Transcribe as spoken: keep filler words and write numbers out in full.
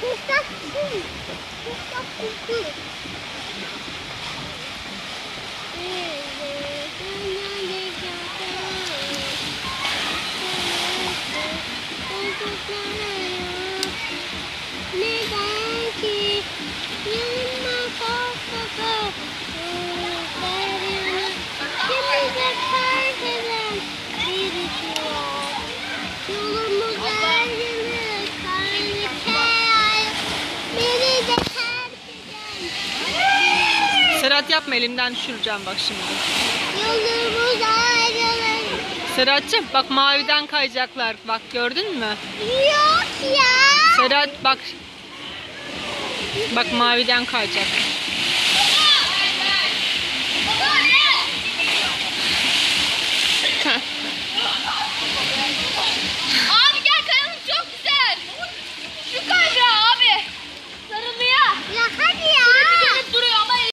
Neden ki yanıma korkmadı umutlarımı kimse fark eden birisi var. Yolumuz ayrılık aynı şey beni de terk eden. Serhat yapma, elimden düşüreceğim bak şimdi. Yolumuz ayrılık. Serhat'cığım bak maviden kayacaklar. Bak gördün mü? Yok ya. Serhat bak. Bak maviden kayacak. Heh.